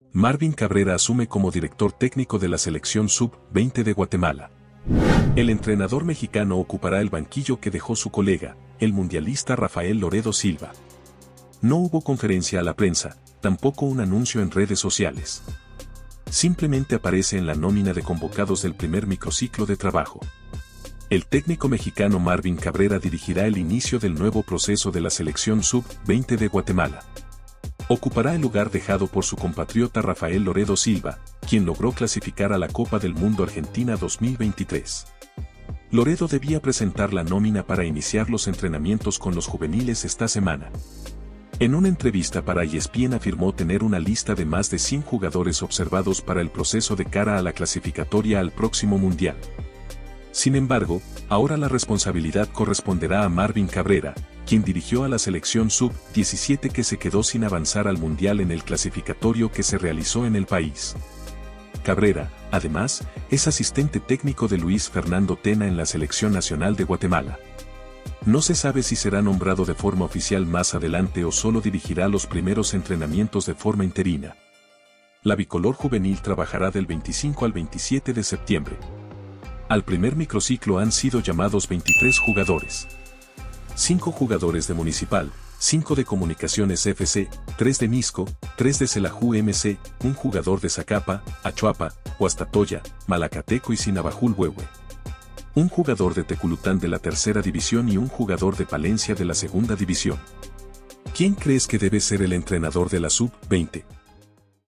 Marvin Cabrera asume como director técnico de la selección sub-20 de Guatemala. El entrenador mexicano ocupará el banquillo que dejó su colega, el mundialista Rafael Loredo Silva. No hubo conferencia a la prensa, tampoco un anuncio en redes sociales. Simplemente aparece en la nómina de convocados del primer microciclo de trabajo. El técnico mexicano Marvin Cabrera dirigirá el inicio del nuevo proceso de la selección sub-20 de Guatemala. Ocupará el lugar dejado por su compatriota Rafael Loredo Silva, quien logró clasificar a la Copa del Mundo Argentina 2023. Loredo debía presentar la nómina para iniciar los entrenamientos con los juveniles esta semana. En una entrevista para ESPN afirmó tener una lista de más de 100 jugadores observados para el proceso de cara a la clasificatoria al próximo Mundial. Sin embargo, ahora la responsabilidad corresponderá a Marvin Cabrera, quien dirigió a la selección sub-17 que se quedó sin avanzar al Mundial en el clasificatorio que se realizó en el país. Cabrera, además, es asistente técnico de Luis Fernando Tena en la Selección Nacional de Guatemala. No se sabe si será nombrado de forma oficial más adelante o solo dirigirá los primeros entrenamientos de forma interina. La bicolor juvenil trabajará del 25 al 27 de septiembre. Al primer microciclo han sido llamados 23 jugadores. 5 jugadores de Municipal, 5 de Comunicaciones FC, 3 de Misco, 3 de Xelajú MC, un jugador de Zacapa, Achuapa, Huastatoya, Malacateco y Sinabajul Huehue. Un jugador de Teculután de la tercera división y un jugador de Palencia de la segunda división. ¿Quién crees que debe ser el entrenador de la sub-20?